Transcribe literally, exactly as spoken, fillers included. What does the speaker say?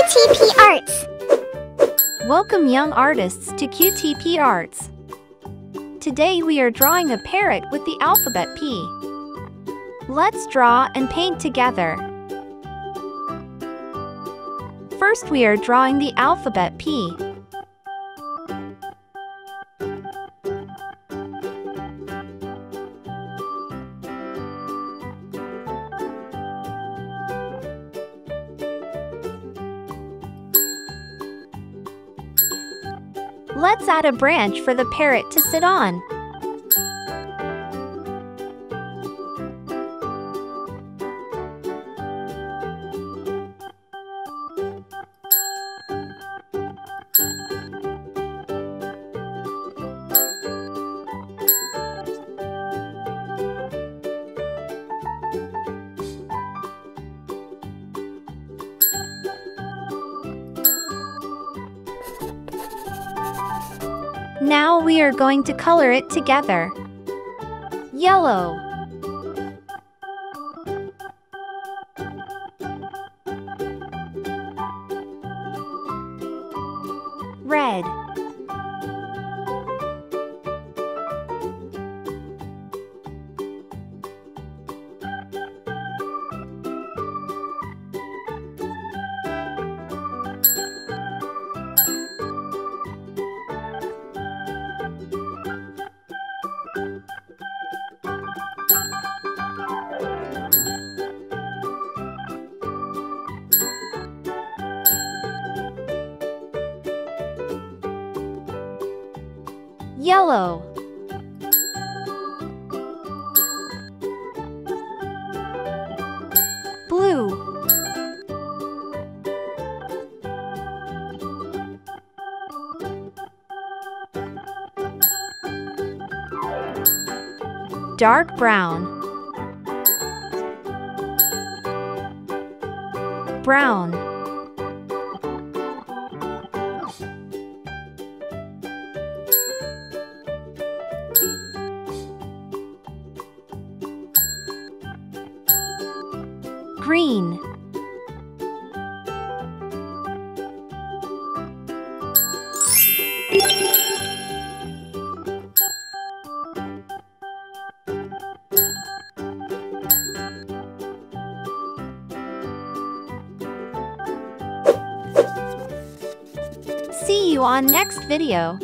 T P ARTS. Welcome young artists to Q T P ARTS. Today we are drawing a parrot with the alphabet P. Let's draw and paint together. First we are drawing the alphabet P. Let's add a branch for the parrot to sit on. Now we are going to color it together. Yellow, red, yellow, blue, dark brown, brown, green, see you on next video.